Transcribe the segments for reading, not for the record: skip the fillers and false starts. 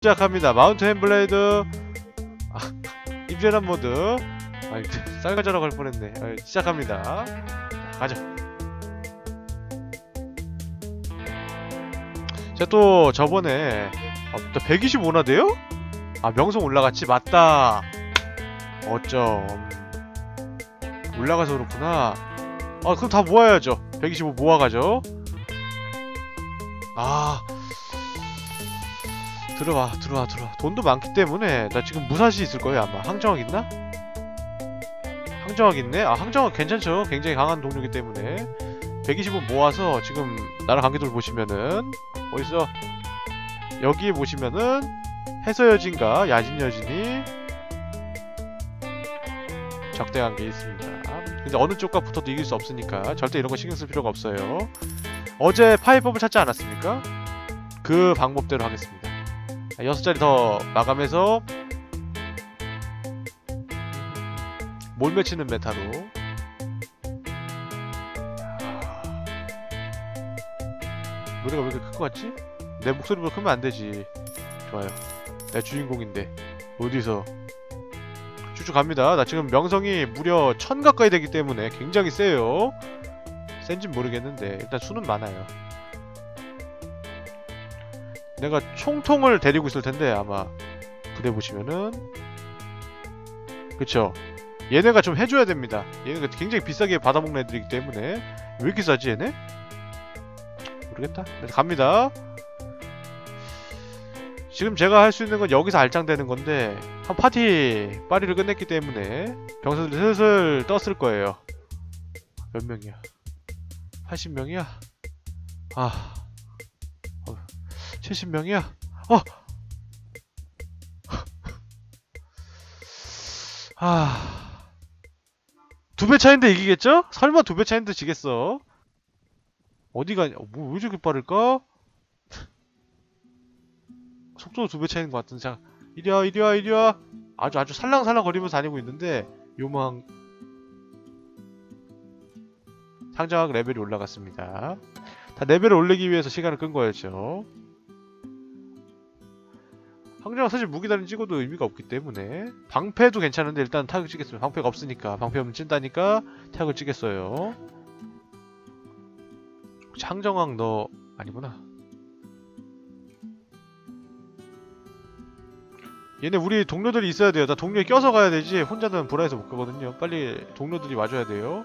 시작합니다. 마운트 햄블레이드. 아, 임재란 모드. 아, 쌀가자라고 할 뻔했네. 아, 시작합니다. 가자. 제가 또 저번에 또 125나 돼요? 아, 명성 올라갔지? 맞다. 어쩜 올라가서 그렇구나. 아, 그럼 다 모아야죠. 125 모아가죠. 아, 들어와. 돈도 많기 때문에 나 지금 무사시 있을 거예요. 아마 항정학 있나? 항정학 있네? 아, 항정학 괜찮죠. 굉장히 강한 동료이기 때문에 125 모아서 지금 나라 관계도를 보시면은 어디서 여기에 보시면은 해서여진과 야진여진이 적대관계에 있습니다. 근데 어느 쪽과 붙어도 이길 수 없으니까 절대 이런 거 신경 쓸 필요가 없어요. 어제 파이법을 찾지 않았습니까? 그 방법대로 하겠습니다. 6자리 더 마감해서 몰매치는 메타로. 노래가 왜 이렇게 큰 거 같지? 내 목소리보다 크면 안 되지. 좋아요. 내 주인공인데 어디서 쭉쭉 갑니다. 나 지금 명성이 무려 1000 가까이 되기 때문에 굉장히 세요. 센진 모르겠는데 일단 수는 많아요. 내가 총통을 데리고 있을 텐데 아마 부대 보시면은 그쵸? 얘네가 좀 해줘야 됩니다. 얘네가 굉장히 비싸게 받아먹는 애들이기 때문에. 왜 이렇게 싸지 얘네? 모르겠다. 갑니다. 지금 제가 할 수 있는 건 여기서 알짱되는 건데 한 파티 파리를 끝냈기 때문에 병사들이 슬슬 떴을 거예요. 몇 명이야? 80명이야? 아, 70명이야? 아, 2배 차인데 이기겠죠? 설마 2배 차인데 지겠어? 어디가, 뭐, 왜 저렇게 빠를까? 속도도 2배 차이인 것 같은데. 자, 이리와. 아주 살랑살랑 거리면서 다니고 있는데, 요망. 상장학 레벨이 올라갔습니다. 다 레벨을 올리기 위해서 시간을 끈 거였죠. 상장학 사실 무기단을 찍어도 의미가 없기 때문에. 방패도 괜찮은데 일단 타격을 찍겠습니다. 방패가 없으니까. 방패 없으면 찐다니까 타격을 찍겠어요. 항정왕 너 아니구나. 얘네 우리 동료들이 있어야 돼요. 나 동료에 껴서 가야 되지 혼자는 보라에서 못 가거든요. 빨리 동료들이 와줘야 돼요.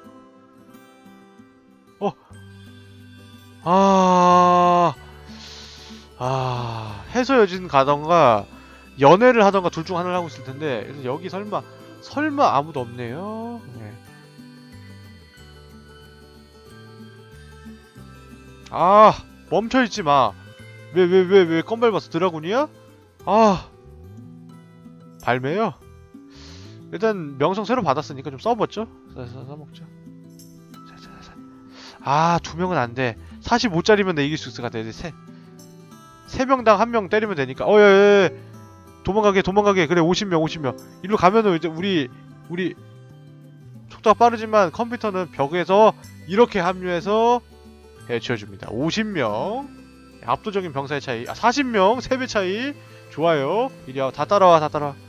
해서여진 가던가 연애를 하던가 둘 중 하나를 하고 있을 텐데. 그래서 여기 설마 아무도 없네요. 네. 아, 멈춰있지 마. 왜 껌 밟았어? 드라군이야? 아, 발매요? 일단 명성 새로 받았으니까 좀 써봤죠? 써먹죠. 아, 2명은 안 돼. 45짜리면 내 이길 수 있을 것 같아. 3명당 1명 때리면 되니까. 예. 도망가게. 그래, 50명. 일로 가면은 이제 우리 속도가 빠르지만 컴퓨터는 벽에서 이렇게 합류해서 해치워줍니다. 50명. 압도적인 병사의 차이. 40명. 3배 차이. 좋아요. 이리와. 다 따라와.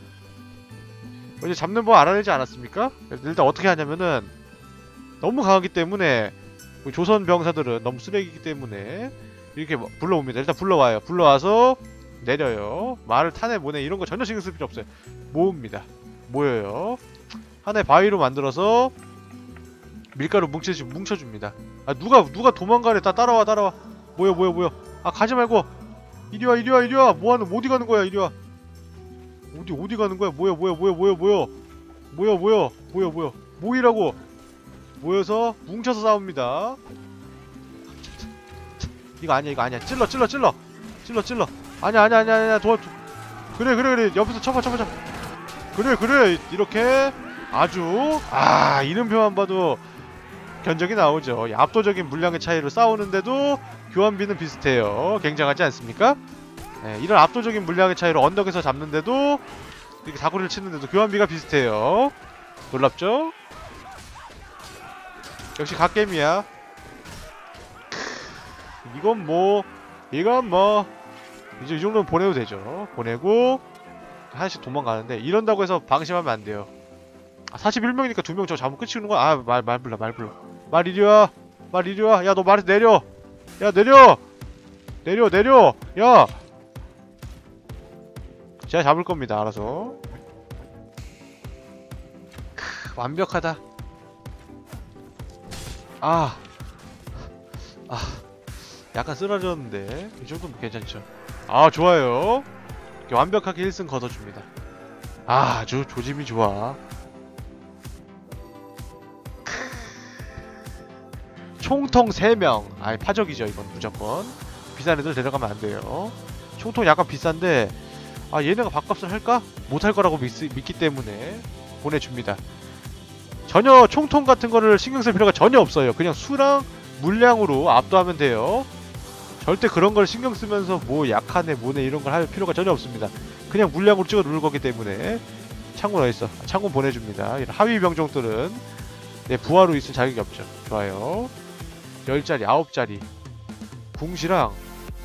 이제 잡는 법 알아내지 않았습니까? 일단 어떻게 하냐면은 너무 강하기 때문에 조선 병사들은 너무 쓰레기이기 때문에 이렇게 불러옵니다. 일단 불러와요. 불러와서 내려요. 말을 타네 뭐네 이런 거 전혀 신경 쓸 필요 없어요. 모여요. 하나의 바위로 만들어서 밀가루 뭉쳐줍니다. 아, 누가 도망가래. 다 따라와. 모여. 아, 가지 말고 이리와. 뭐하는 어디 가는 거야? 이리와. 어디 가는 거야? 모여. 모이라고. 모여서 뭉쳐서 싸웁니다. 이거 아니야. 찔러. 아니야. 그래. 옆에서 쳐봐. 그래. 이렇게 아주 이름표만 봐도 견적이 나오죠. 압도적인 물량의 차이로 싸우는데도 교환비는 비슷해요. 굉장하지 않습니까? 네, 이런 압도적인 물량의 차이로 언덕에서 잡는데도 이렇게 사거리를 치는데도 교환비가 비슷해요. 놀랍죠? 역시 갓겜이야. 이건 뭐 이제 이 정도면 보내도 되죠. 보내고 하나씩 도망가는데 이런다고 해서 방심하면 안 돼요. 41명이니까 2명 저 잡으면 끝이는 거야. 아, 말 불러. 말 이리와. 말 이리와. 야, 너 말에서 내려. 야, 내려. 야. 제가 잡을 겁니다. 알아서. 완벽하다. 약간 쓰러졌는데 이 정도면 괜찮죠. 좋아요. 이렇게 완벽하게 1승 걷어줍니다. 아주 조짐이 좋아. 총통 3명. 파적이죠 이건 무조건. 비싼 애들 데려가면 안 돼요. 총통 약간 비싼데 얘네가 밥값을 할까? 못할 거라고 믿기 때문에 보내줍니다. 전혀 총통 같은 거를 신경 쓸 필요가 전혀 없어요. 그냥 수랑 물량으로 압도하면 돼요. 절대 그런 걸 신경 쓰면서 뭐 약하네 뭐네 이런 걸 할 필요가 전혀 없습니다. 그냥 물량으로 찍어 누를 거기 때문에. 창군 어딨어? 창군 보내줍니다. 이런 하위 병종들은 내 부하로 있을 자격이 없죠. 좋아요. 10짜리 9짜리 궁시랑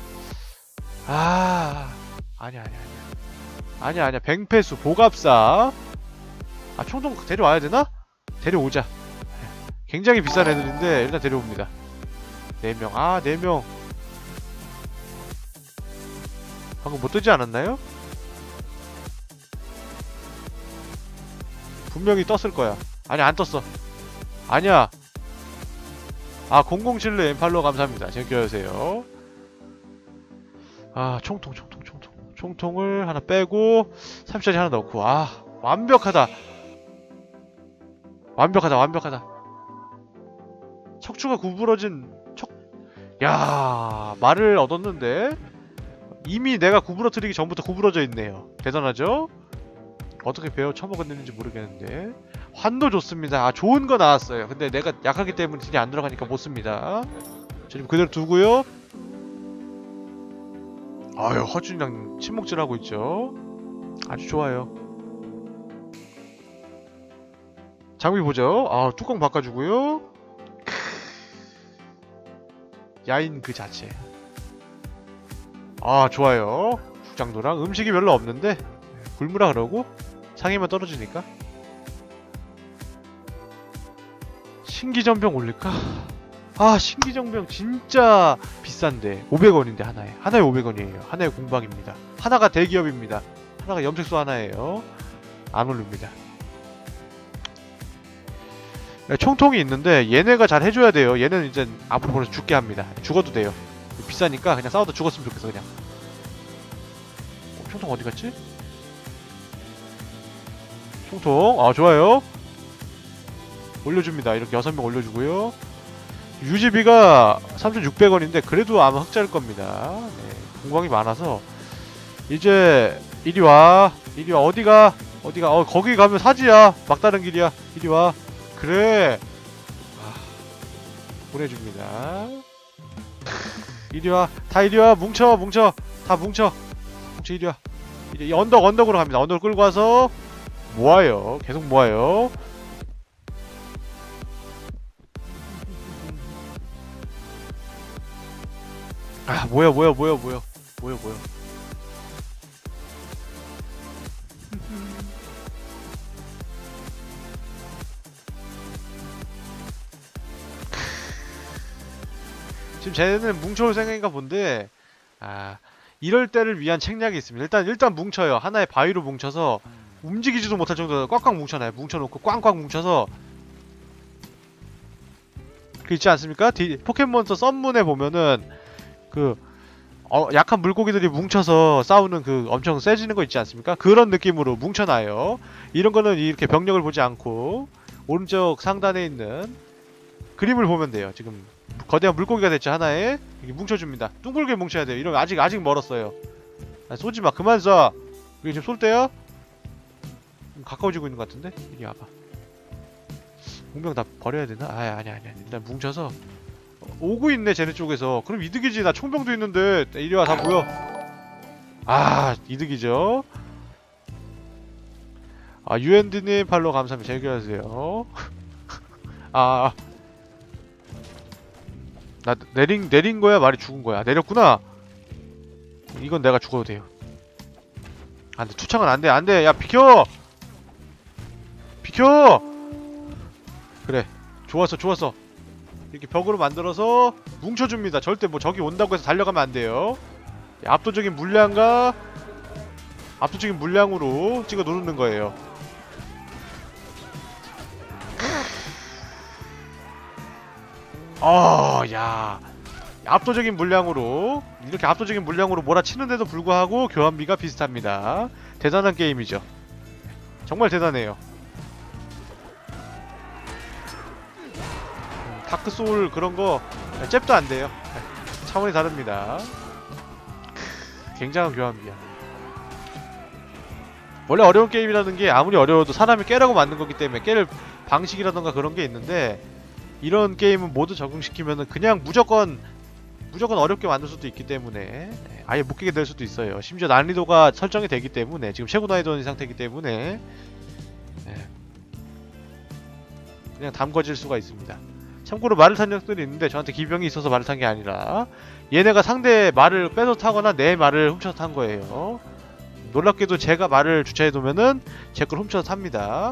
아니야 뱅패수 보갑사. 총통 데려와야 되나? 데려오자. 굉장히 비싼 애들인데 일단 데려옵니다. 4명. 4명. 방금 못 뜨지 않았나요? 분명히 떴을 거야. 아니 안 떴어. 아니야. 007로 엠팔로 감사합니다. 제껴주세요. 총통을 하나 빼고 30짜리 하나 넣고. 완벽하다. 척추가 구부러진 말을 얻었는데 이미 내가 구부러뜨리기 전부터 구부러져 있네요. 대단하죠? 어떻게 배워 처먹었는지 모르겠는데 환도 좋습니다. 좋은 거 나왔어요. 근데 내가 약하기 때문에 딜이 안 들어가니까 못 씁니다. 지금 그대로 두고요. 허준이랑 침묵질하고 있죠. 아주 좋아요. 장비 보죠. 뚜껑 바꿔주고요. 야인 그 자체. 좋아요. 국장도랑 음식이 별로 없는데 굶으라 그러고 상이만 떨어지니까. 신기전병 올릴까? 신기전병 진짜 비싼데 500원인데 하나에 500원이에요. 하나에 공방입니다. 하나가 대기업입니다. 하나가 염색소 하나예요. 안 올립니다. 총통이 있는데 얘네가 잘 해줘야 돼요. 얘는 이제 앞으로 보내서 죽게 합니다. 죽어도 돼요. 비싸니까 그냥 싸우다 죽었으면 좋겠어 그냥. 총통 어디 갔지? 총통 좋아요. 올려줍니다. 이렇게 6명 올려주고요. 유지비가 3,600원인데 그래도 아마 흑자일 겁니다. 공방이 많아서 이제 이리와 어디가 거기 가면 사지야. 막다른 길이야. 이리와. 그래. 보내줍니다. 이리와. 다 이리와. 뭉쳐. 다 뭉쳐. 이리와. 이 언덕으로 갑니다. 언덕을 끌고 와서 모아요. 계속 모아요. 모여. 지금 쟤는 뭉쳐올 생각인가 본데 이럴 때를 위한 책략이 있습니다. 일단 뭉쳐요. 하나의 바위로 뭉쳐서 움직이지도 못할 정도로 꽉꽉 뭉쳐놔요. 뭉쳐놓고 꽝꽝 뭉쳐서 그 있지 않습니까? 포켓몬스터 썬문에 보면은 약한 물고기들이 뭉쳐서 싸우는 엄청 세지는 거 있지 않습니까? 그런 느낌으로 뭉쳐놔요. 이런 거는 이렇게 병력을 보지 않고 오른쪽 상단에 있는 그림을 보면 돼요. 지금 거대한 물고기가 됐죠. 하나에 이렇게 뭉쳐줍니다. 둥글게 뭉쳐야 돼요. 이러면 아직 멀었어요. 쏘지마. 그만 쏴. 이게 지금 쏠 때야? 가까워지고 있는 것 같은데? 이리 와봐. 공병 다 버려야 되나? 아니야. 일단 뭉쳐서 오고 있네. 쟤네 쪽에서. 그럼 이득이지. 나 총병도 있는데. 이리 와. 다 모여. 이득이죠. 유엔드님 팔로우 감사합니다. 재밌게 하세요. 나 내린 거야? 말이 죽은 거야? 내렸구나? 이건 내가 죽어도 돼요. 안돼, 투창은 안돼, 안돼. 야, 비켜! 비켜! 그래, 좋았어, 좋았어. 이렇게 벽으로 만들어서 뭉쳐줍니다. 절대 뭐 적이 온다고 해서 달려가면 안 돼요. 압도적인 물량과 압도적인 물량으로 찍어 누르는 거예요. 야, 압도적인 물량으로, 이렇게 압도적인 물량으로 몰아치는데도 불구하고 교환비가 비슷합니다. 대단한 게임이죠. 정말 대단해요. 다크소울 그런거 잽도 안돼요. 차원이 다릅니다. 굉장한 교환비야. 원래 어려운 게임이라는 게 아무리 어려워도 사람이 깨라고 만든 거기 때문에 깰 방식이라던가 그런 게 있는데, 이런 게임은 모두 적용시키면은 그냥 무조건 어렵게 만들 수도 있기 때문에 아예 못 깨게 될 수도 있어요. 심지어 난이도가 설정이 되기 때문에, 지금 최고 난이도인 상태이기 때문에 그냥 담궈질 수가 있습니다. 참고로 말을 탄 녀석들이 있는데 저한테 기병이 있어서 말을 탄 게 아니라 얘네가 상대 말을 뺏어 타거나 내 말을 훔쳐서 탄 거예요. 놀랍게도 제가 말을 주차해 두면은 제 걸 훔쳐서 탑니다.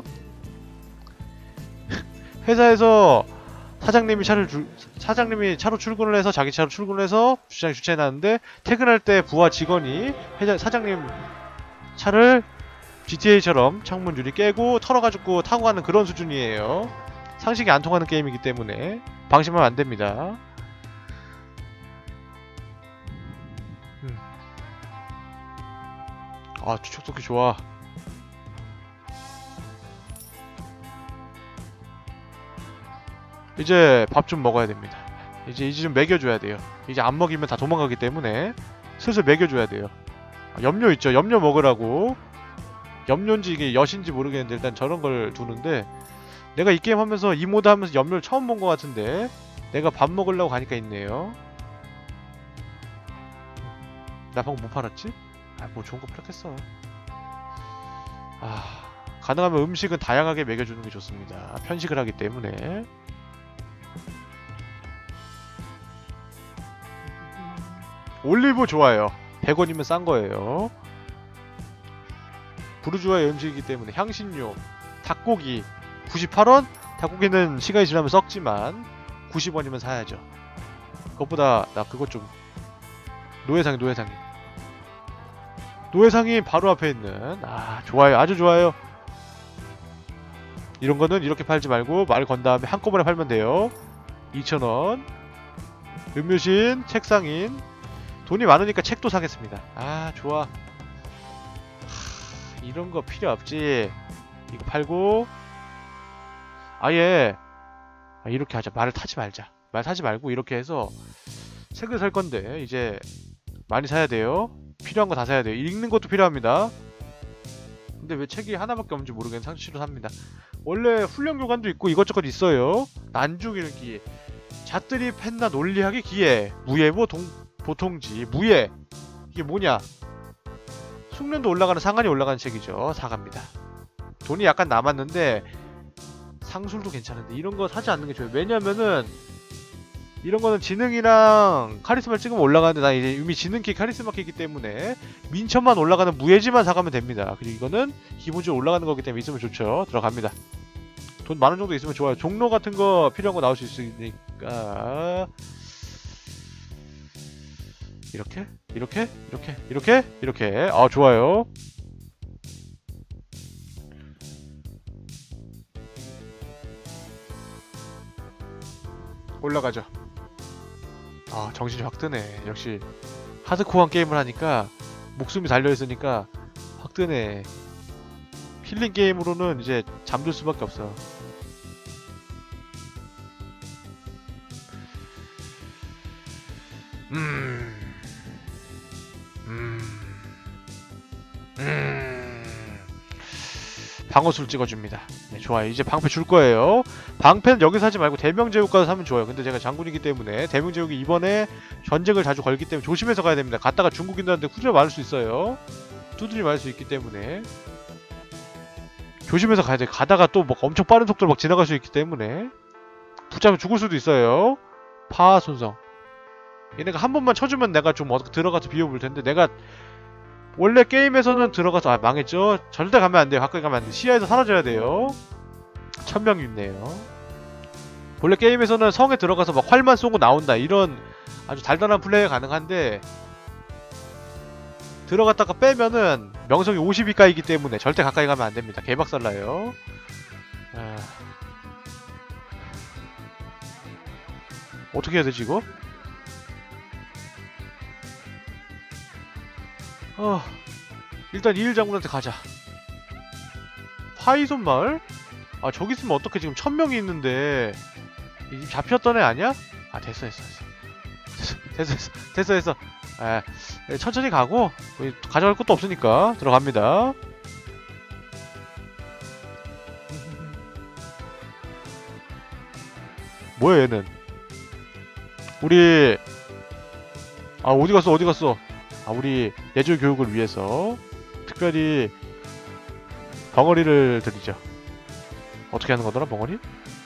회사에서 사장님이 차로 출근을 해서, 자기 차로 출근을 해서 주차장에 주차해 놨는데, 퇴근할 때 부하 직원이 사장님 차를 GTA처럼 창문 유리 깨고 털어가지고 타고 가는 그런 수준이에요. 상식이 안 통하는 게임이기 때문에 방심하면 안 됩니다. 추적도끼 좋아. 이제 밥 좀 먹어야 됩니다. 이제 좀 먹여줘야 돼요. 이제 안 먹이면 다 도망가기 때문에 슬슬 먹여줘야 돼요. 염료 있죠? 염료 먹으라고. 염료인지 이게 엿인지 모르겠는데 일단 저런 걸 두는데, 내가 이 게임 하면서 이 모드 하면서 염료를 처음 본 것 같은데 내가 밥 먹으려고 가니까 있네요. 나 방금 뭐 팔았지? 뭐 좋은 거 팔았겠어. 가능하면 음식은 다양하게 먹여주는 게 좋습니다. 편식을 하기 때문에. 올리브 좋아요. 100원이면 싼 거예요. 부르주아의 음식이기 때문에. 향신료, 닭고기 98원? 닭고기는 시간이 지나면 썩지만 90원이면 사야죠. 그것보다 나 그것 좀, 노예상이 바로 앞에 있는, 좋아요. 아주 좋아요. 이런 거는 이렇게 팔지 말고 말 건 다음에 한꺼번에 팔면 돼요. 2,000원. 음료신, 책상인. 돈이 많으니까 책도 사겠습니다. 좋아. 이런 거 필요 없지. 이거 팔고 아예 이렇게 하자. 말을 타지 말자. 말 타지 말고 이렇게 해서 책을 살 건데 이제 많이 사야 돼요. 필요한 거 다 사야 돼요. 읽는 것도 필요합니다. 근데 왜 책이 하나밖에 없는지 모르겠는 상치로 삽니다. 원래 훈련 교관도 있고 이것저것 있어요. 난중 읽기, 잣들이 팼나 논리하기 기회, 무예보 보통지, 무예. 이게 뭐냐? 숙련도 올라가는, 상한이 올라가는 책이죠. 사갑니다. 돈이 약간 남았는데 상술도 괜찮은데 이런 거 사지 않는 게 좋아요. 왜냐면은 이런 거는 지능이랑 카리스마를 찍으면 올라가는데 나 이제 이미 지능키 카리스마키이기 때문에 민첩만 올라가는 무예지만 사가면 됩니다. 그리고 이거는 기본적으로 올라가는 거기 때문에 있으면 좋죠. 들어갑니다. 돈 많은 정도 있으면 좋아요. 종로 같은 거 필요한 거 나올 수 있으니까 이렇게 좋아요. 올라가죠. 정신이 확 드네. 역시 하드코어한 게임을 하니까 목숨이 달려있으니까 확 드네. 힐링 게임으로는 이제 잠들 수밖에 없어. 방어술 찍어줍니다. 네, 좋아요. 이제 방패 줄 거예요. 방패는 여기서 하지 말고 대명제국 가서 사면 좋아요. 근데 제가 장군이기 때문에 대명제국이 이번에 전쟁을 자주 걸기 때문에 조심해서 가야 됩니다. 갔다가 중국인들한테 후져 맞을 수 있어요. 두드리 맞을 수 있기 때문에 조심해서 가야 돼요. 가다가 또 막 엄청 빠른 속도로 막 지나갈 수 있기 때문에 붙잡으면 죽을 수도 있어요. 파손성. 얘네가 한 번만 쳐주면 내가 좀 어떻게 들어가서 비워볼 텐데, 내가 원래 게임에서는 들어가서 아 망했죠. 절대 가면 안 돼요. 가까이 가면 안 돼. 시야에서 사라져야 돼요. 1000명 있네요. 원래 게임에서는 성에 들어가서 막 활만 쏘고 나온다, 이런 아주 달달한 플레이가 가능한데, 들어갔다가 빼면은 명성이 50이 까이기 때문에 절대 가까이 가면 안 됩니다. 개박살나요. 아... 어떻게 해야 되지 이거? 일단 이일 장군한테 가자. 파이손 마을? 아 저기 있으면 어떻게 지금 1000명이 있는데 이 집 잡혔던 애 아니야? 아 됐어. 아, 천천히 가고 가져갈 것도 없으니까 들어갑니다. 뭐야 얘는? 우리 아 어디갔어? 아 우리 예절 교육을 위해서 특별히 벙어리를 드리죠. 어떻게 하는 거더라 벙어리?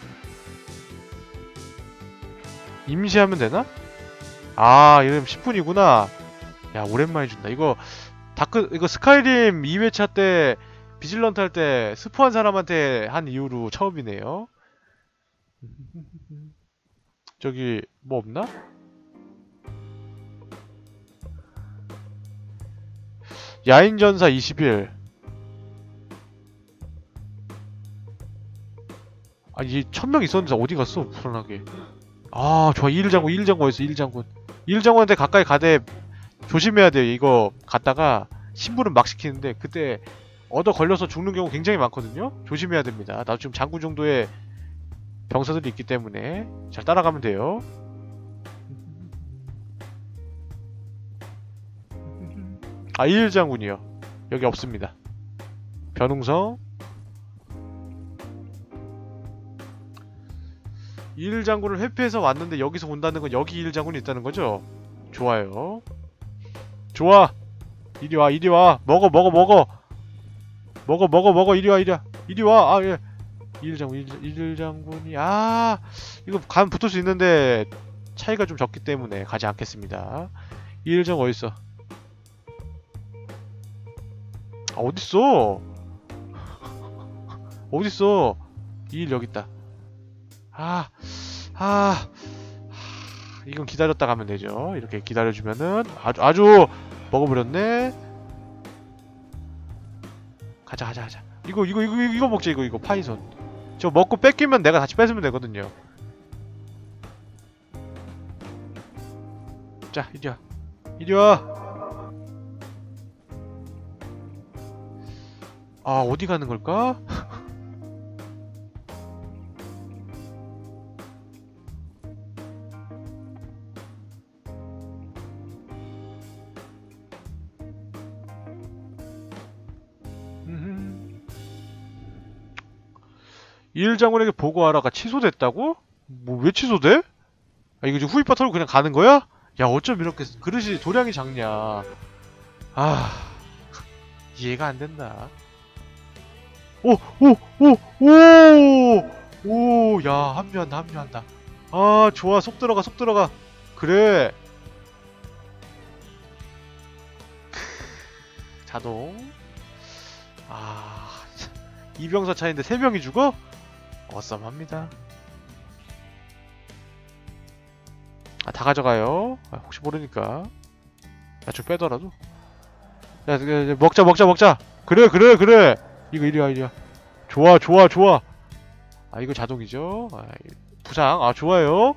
임시하면 되나? 아 이름 10분이구나. 야 오랜만에 준다. 이거 스카이림 2회차 때 비질런트 할 때 스포한 사람한테 한 이후로 처음이네요. 저기 뭐 없나? 야인전사 20일. 아, 이 1000명 있었는데 어디 갔어? 불안하게. 아, 좋아. 이일장군 어딨어? 이일장군한테 가까이 가대 조심해야 돼. 이거 갔다가 심부름 막 시키는데 그때 얻어 걸려서 죽는 경우 굉장히 많거든요. 조심해야 됩니다. 나도 지금 장군 정도의 병사들이 있기 때문에 잘 따라가면 돼요. 아, 이일장군이요. 여기 없습니다. 변웅성. 이일장군을 회피해서 왔는데 여기서 온다는 건 여기 이일장군이 있다는 거죠? 좋아요. 좋아. 이리 와. 먹어. 이리 와. 아, 예. 이일장군이 이거 가면 붙을 수 있는데 차이가 좀 적기 때문에 가지 않겠습니다. 이일장 어딨어? 아, 어딨어? 이일 여기 있다. 이건 기다렸다 가면 되죠. 이렇게 기다려주면은 아주 먹어버렸네. 가자. 이거 먹자. 이거 파이손. 저 먹고 뺏기면 내가 다시 뺏으면 되거든요. 자, 이리 와. 아, 어디 가는 걸까? 이일장군에게 보고하라가 취소됐다고? 뭐 왜 취소돼? 아 이거 지금 후이파 털고 그냥 가는 거야? 야 어쩜 이렇게 그릇이 도량이 작냐. 이해가 안 된다. 야 합류한다. 아 좋아. 속 들어가. 그래. 자동. 이병사 차인데 3명이 죽어? 어썸합니다. 다 가져가요. 혹시 모르니까. 좀 빼더라도. 야, 먹자. 그래. 이거 이리 와. 좋아. 이거 자동이죠. 부상. 좋아요.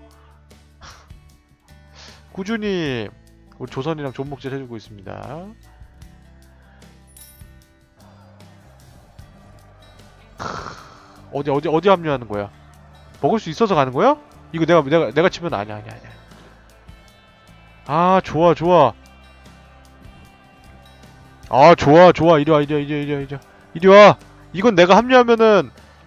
꾸준히 우리 조선이랑 존목질 해주고 있습니다. 어디 합류하는 거야? 먹을 수 있어서 가는 거야? 이거 내가 치면 아니야. 좋아. 좋아. 이리 와. 이건 내가 합류하면은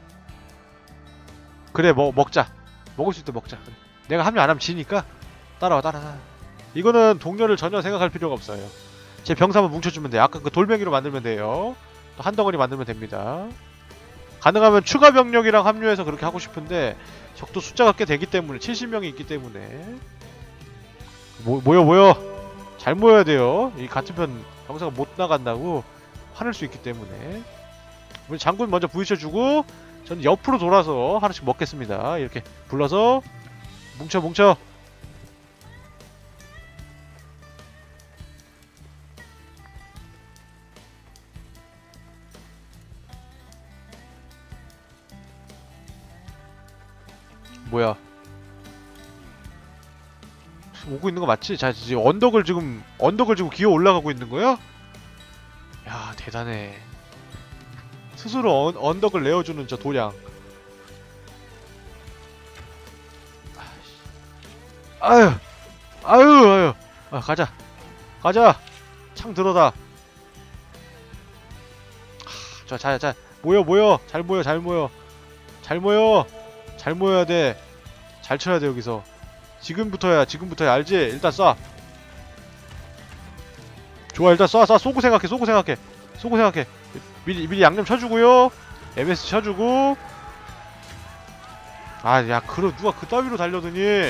그래 먹자. 먹을 수 있다 먹자. 그래. 내가 합류 안 하면 지니까 따라와. 이거는 동료를 전혀 생각할 필요가 없어요. 제 병사만 뭉쳐주면 돼요. 아까 그 돌멩이로 만들면 돼요. 또 한 덩어리 만들면 됩니다. 가능하면 추가 병력이랑 합류해서 그렇게 하고 싶은데 적도 숫자가 꽤 되기 때문에 70명이 있기 때문에 모여. 잘 모여야 돼요. 이 같은 편 병사가 못 나간다고 화낼 수 있기 때문에. 우리 장군 먼저 부딪혀주고 저는 옆으로 돌아서 하나씩 먹겠습니다. 이렇게 불러서 뭉쳐. 뭐야? 오고 있는 거 맞지? 자, 지금 언덕을 지금 기어 올라가고 있는 거야? 야, 대단해. 스스로 언덕을 내어주는 저 도량. 아유. 아, 가자. 창 들어다. 자. 모여. 잘 모여야 돼. 잘 쳐야 돼, 여기서. 지금부터야, 알지? 일단 쏴. 좋아, 일단 쏴. 쏘고 생각해. 미리 양념 쳐주고요. MS 쳐주고. 아, 야, 누가 그 따위로 달려드니?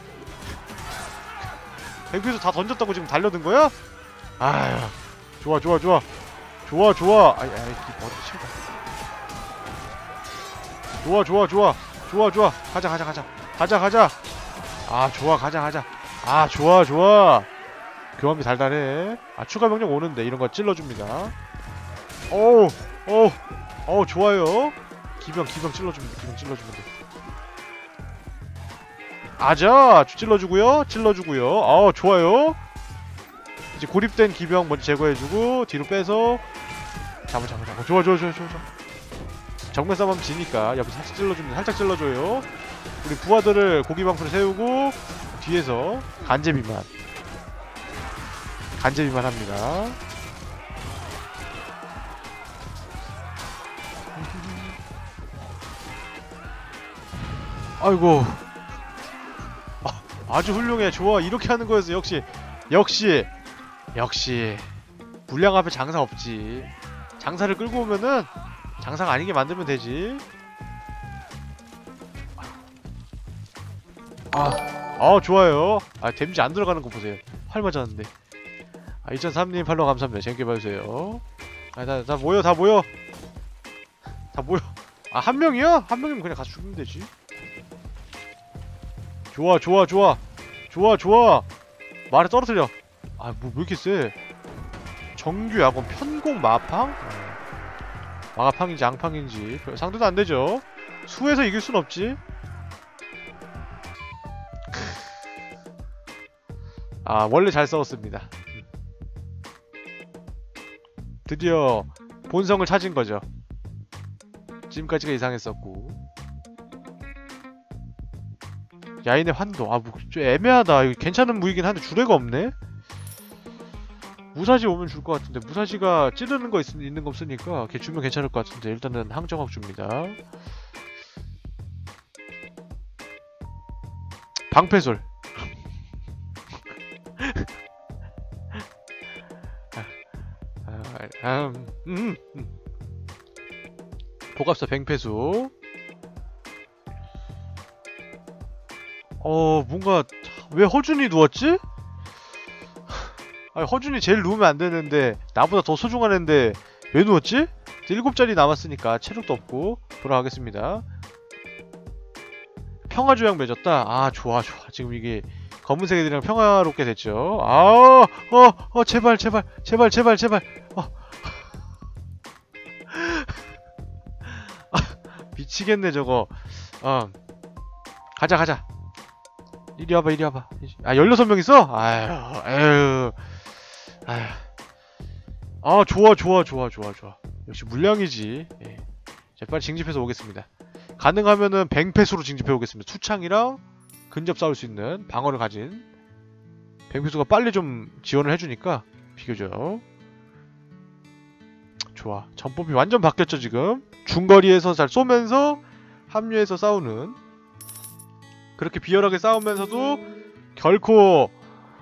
뱅크에서 다 던졌다고 지금 달려든 거야? 아휴. 좋아. 아이, 머리 치우다. 좋아. 가자. 아, 좋아, 가자. 아, 좋아. 교환비 달달해. 아, 추가 병력 오는데 이런 거 찔러줍니다. 어우, 좋아요. 기병 찔러주면 돼. 아자! 찔러주고요. 좋아요. 이제 고립된 기병 먼저 제거해주고 뒤로 빼서 잡아. 좋아. 정면 싸움하면 지니까 옆에 살짝 찔러줘요. 우리 부하들을 고기방풀에 세우고 뒤에서 간제비만 합니다. 아이고. 아주 훌륭해. 좋아. 이렇게 하는 거였어. 역시 불량 앞에 장사 없지. 장사를 끌고 오면은 장사가 아니게 만들면 되지. 좋아요. 데미지 안 들어가는 거 보세요. 활 맞았는데. 2003님 팔로우 감사합니다. 재밌게 봐주세요. 다 모여. 한 명이야? 한 명이면 그냥 가서 죽으면 되지. 좋아. 말에 떨어뜨려. 왜 이렇게 세? 정규 야권 편공 마팡? 마가팡인지 앙팡인지 상대도 안 되죠. 수에서 이길 순 없지. 원래 잘 싸웠습니다. 드디어 본성을 찾은 거죠. 지금까지가 이상했었고. 야인의 환도. 좀 애매하다. 이거 괜찮은 무기긴 한데 주례가 없네? 무사시 오면 줄 것 같은데. 무사시가 찌르는 거 있는 거 없으니까 걔 주면 괜찮을 것 같은데. 일단은 항정학 줍니다. 방패술. 보갑사 뱅패수. 뭔가 왜 허준이 누웠지? 허준이 제일 누우면 안 되는데 나보다 더 소중한 앤데 왜 누웠지? 7자리 남았으니까 체력도 없고 돌아가겠습니다. 평화조약 맺었다. 좋아. 지금 이게 검은색 애들이랑 평화롭게 됐죠. 제발. 미치겠네 저거. 가자. 이리 와봐. 16명 있어? 아유. 좋아. 역시 물량이지. 예. 자, 빨리 징집해서 오겠습니다. 가능하면은 뱅패수로 징집해 오겠습니다. 수창이랑 근접 싸울 수 있는 방어를 가진 뱅패수가 빨리 좀 지원을 해주니까 비교적 좋아. 전법이 완전 바뀌었죠 지금. 중거리에서 잘 쏘면서 합류해서 싸우는, 그렇게 비열하게 싸우면서도 결코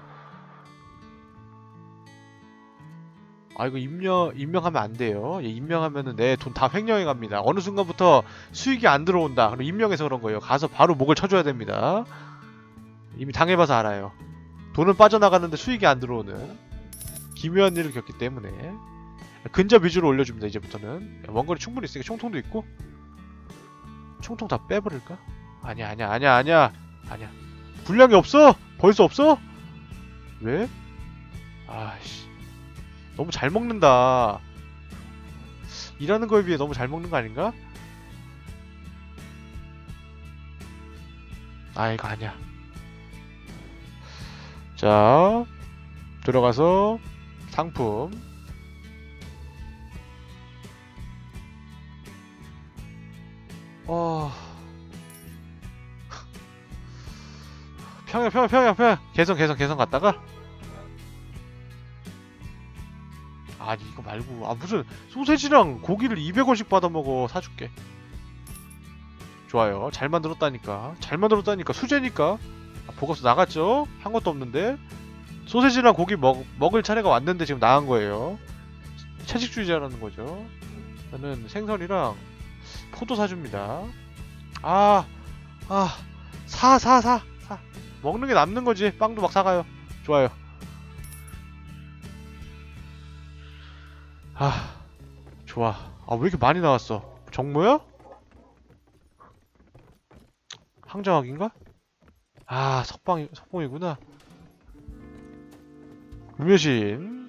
이거 임명하면 안 돼요. 임명하면은 내 돈 다 횡령해 갑니다. 어느 순간부터 수익이 안 들어온다. 그럼 임명해서 그런 거예요. 가서 바로 목을 쳐줘야 됩니다. 이미 당해봐서 알아요. 돈은 빠져나가는데 수익이 안 들어오는 기묘한 일을 겪기 때문에 근접 위주로 올려줍니다. 이제부터는 원거리 충분히 있으니까 총통도 있고. 총통 다 빼버릴까? 아니야. 분량이 없어? 벌써 없어? 왜? 아씨, 너무 잘 먹는다. 일하는 거에 비해 너무 잘 먹는 거 아닌가? 아, 이거 아니야. 자, 들어가서 상품. 평양. 개성 갔다가. 아니, 이거 말고. 무슨 소세지랑 고기를 200원씩 받아먹어. 사줄게. 좋아요. 잘 만들었다니까. 수제니까. 보고서 나갔죠? 한 것도 없는데. 소세지랑 고기 먹을 차례가 왔는데 지금 나간 거예요. 채식주의자라는 거죠. 저는 생선이랑 포도 사줍니다. 사. 먹는 게 남는 거지. 빵도 막 사가요. 좋아요. 좋아. 왜 이렇게 많이 나왔어? 정모야? 항정학인가? 석봉이구나. 음여신.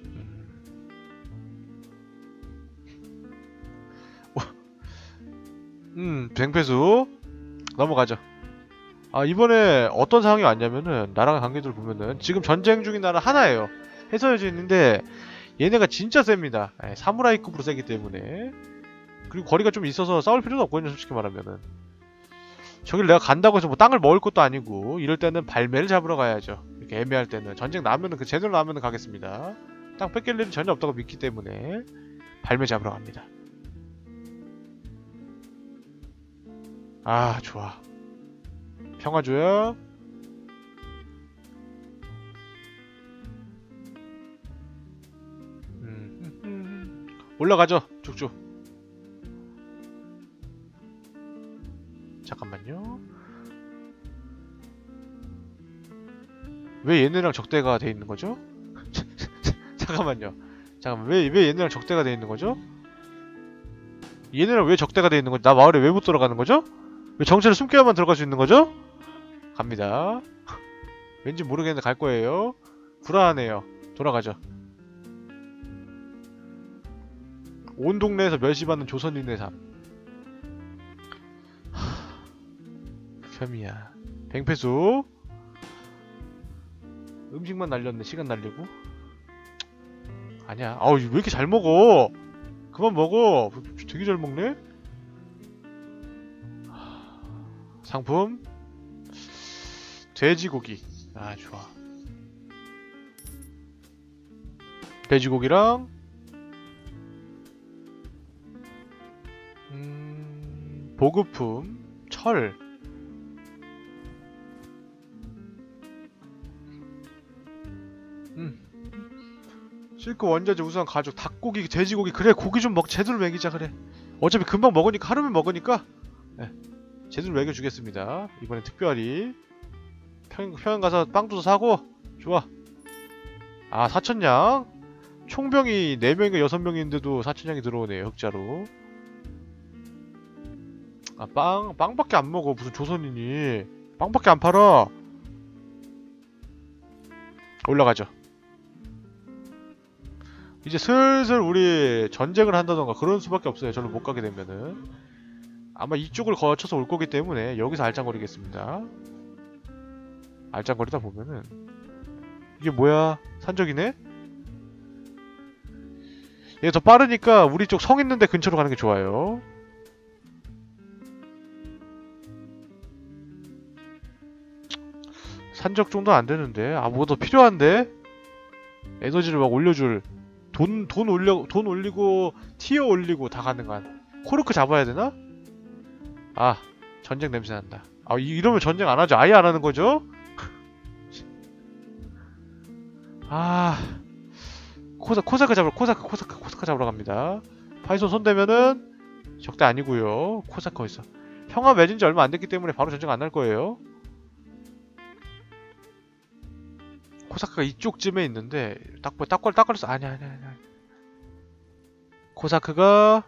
뱅패수. 넘어가죠. 이번에 어떤 상황이 왔냐면은, 나라가 관계들 보면은, 지금 전쟁 중인 나라 하나예요. 해서여져 있는데, 얘네가 진짜 셉니다. 사무라이급으로 세기 때문에. 그리고 거리가 좀 있어서 싸울 필요도 없거든요, 솔직히 말하면은. 저길 내가 간다고 해서 뭐 땅을 먹을 것도 아니고, 이럴 때는 발매를 잡으러 가야죠. 이렇게 애매할 때는. 전쟁 나면은, 제대로 나면은 가겠습니다. 땅 뺏길 일은 전혀 없다고 믿기 때문에, 발매 잡으러 갑니다. 좋아. 평화 줘요. 올라가죠. 쭉쭉. 잠깐만요. 왜 얘네랑 적대가 돼 있는 거죠? 잠깐만요. 왜 얘네랑 적대가 돼 있는 거죠? 얘네랑 왜 적대가 돼 있는 거지? 나 마을에 왜 못 들어가는 거죠? 왜 정체를 숨겨야만 들어갈 수 있는 거죠? 갑니다. 왠지 모르겠는데 갈 거예요. 불안하네요. 돌아가죠. 온 동네에서 멸시받는 조선인의 삶. 겸이야. 뱅패수. 음식만 날렸네. 시간 날리고. 아니야. 왜 이렇게 잘 먹어? 그만 먹어. 되게 잘 먹네? 상품. 돼지고기. 좋아. 돼지고기랑 보급품. 철. 실크 원자재 우수한 가죽. 닭고기, 돼지고기. 그래, 고기 좀 제대로 먹이자. 그래, 어차피 금방 먹으니까, 하루면 먹으니까 제대로 먹여주겠습니다. 이번엔 특별히 평양 가서 빵도 사고. 좋아. 4,000냥. 총병이 4명인가 6명인데도 4,000냥이 들어오네요. 흑자로. 빵밖에 안 먹어. 무슨 조선인이 빵밖에 안 팔아. 올라가죠. 이제 슬슬 우리 전쟁을 한다던가 그런 수밖에 없어요. 저를 못 가게 되면은. 아마 이쪽을 거쳐서 올 거기 때문에 여기서 알짱거리겠습니다. 알짱거리다 보면은 이게 뭐야? 산적이네? 얘 더 빠르니까 우리 쪽 성 있는데 근처로 가는 게 좋아요. 산적 정도 안 되는데. 뭐 더 필요한데? 에너지를 막 올려줄. 돈 올리고 티어 올리고 다 가능한. 코르크 잡아야 되나? 전쟁 냄새 난다. 이러면 전쟁 안 하죠. 아예 안 하는 거죠? 코사카 잡으러 갑니다. 파이손 손대면은 적대 아니고요. 코사카 있어. 평화 맺은 지 얼마 안 됐기 때문에 바로 전쟁 안 날 거예요. 코사크가 이쪽쯤에 있는데 딱 걸렸어. 아니야. 코사크가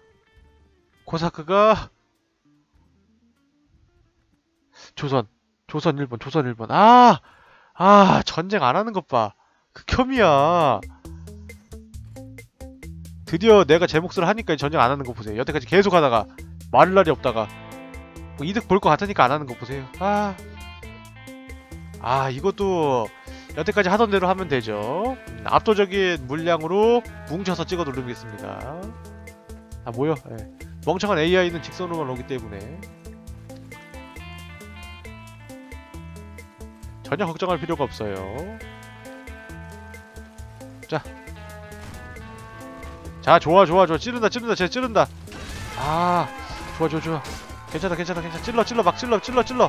조선 일본. 전쟁 안 하는 것 봐. 극혐이야. 드디어 내가 제 몫을 하니까 전쟁 안 하는 거 보세요. 여태까지 계속 하다가 말할 날이 없다가 뭐 이득 볼 것 같으니까 안 하는 거 보세요. 이것도 여태까지 하던 대로 하면 되죠. 압도적인 물량으로 뭉쳐서 찍어 누르겠습니다. 뭐요? 네. 멍청한 AI는 직선으로만 오기 때문에 전혀 걱정할 필요가 없어요. 자, 좋아. 찌른다. 쟤 찌른다. 좋아. 괜찮아. 찔러. 막 찔러. 찔러.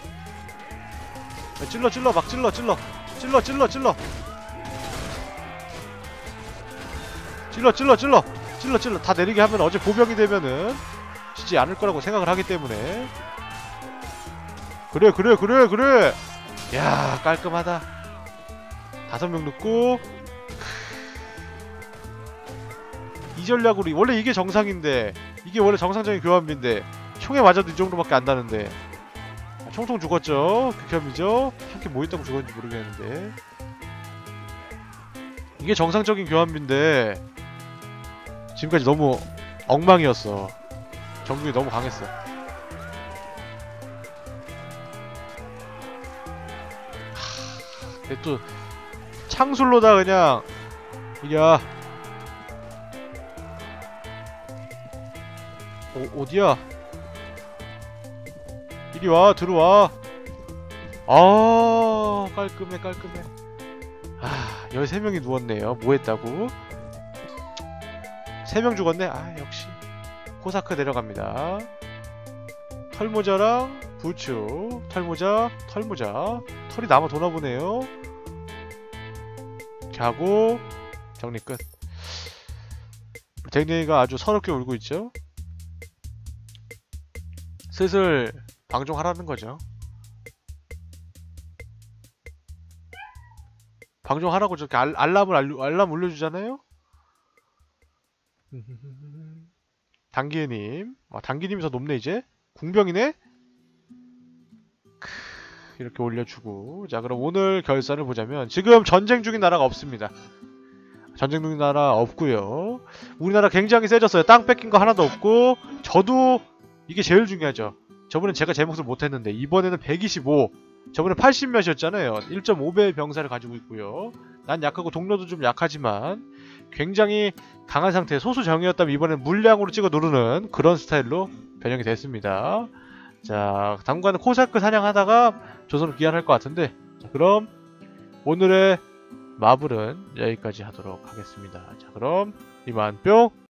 다 내리게 하면 어제 보병이 되면은 지지 않을 거라고 생각을 하기 때문에. 그래. 야, 깔끔하다. 5명 넣고. 이 전략으로 원래 이게 정상인데, 이게 원래 정상적인 교환비인데 총에 맞아도 이 정도밖에 안 나는데 총통 죽었죠. 극혐이죠. 함께 뭐 있다고 죽었는지 모르겠는데 이게 정상적인 교환비인데 지금까지 너무 엉망이었어. 정국이 너무 강했어. 근데 또 창술로다 그냥 이야. 어디야? 이리와, 들어와. 깔끔해. 13명이 누웠네요. 뭐 했다고? 3명 죽었네? 역시. 코사크 내려갑니다. 털모자랑 부츠. 털모자. 털이 남아 도나보네요. 이렇게 하고, 정리 끝. 댕댕이가 아주 서럽게 울고 있죠? 슬슬 방종하라는 거죠. 방종하라고 저렇게 알람 울려주잖아요? 당기님. 당기님이 더 높네, 이제? 궁병이네? 이렇게 올려주고. 자, 그럼 오늘 결산을 보자면, 지금 전쟁 중인 나라가 없습니다. 전쟁 중인 나라 없고요. 우리나라 굉장히 세졌어요. 땅 뺏긴 거 하나도 없고, 저도 이게 제일 중요하죠. 저번엔 제가 제 몫을 못했는데 이번에는 125. 저번에 80몇이었잖아요. 1.5배의 병사를 가지고 있고요. 난 약하고 동료도 좀 약하지만 굉장히 강한 상태, 소수정이었다면 이번엔 물량으로 찍어 누르는 그런 스타일로 변형이 됐습니다. 자, 당분간은 코사크 사냥하다가 조선을 귀환할 것 같은데, 자, 그럼 오늘의 마블은 여기까지 하도록 하겠습니다. 자, 그럼 이만 뿅!